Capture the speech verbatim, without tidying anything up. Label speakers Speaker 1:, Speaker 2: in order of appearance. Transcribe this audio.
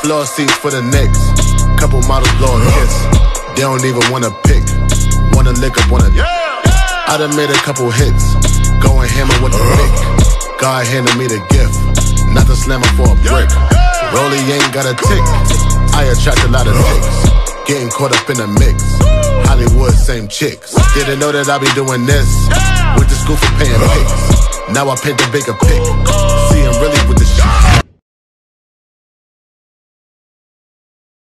Speaker 1: Floor seats for the Knicks. Couple models blow a kiss. They don't even wanna pick. Wanna lick up on a dick. I done made a couple hits. Going hammer with the pick. God handed me the gift. Not the slammer for a brick. Rollie ain't got a tick. I attract a lot of dicks. Getting caught up in the mix. Hollywood, same chicks. Didn't know that I be doing this. Went to school for paying pics. Now I paint the bigger pic. See him really with the shit.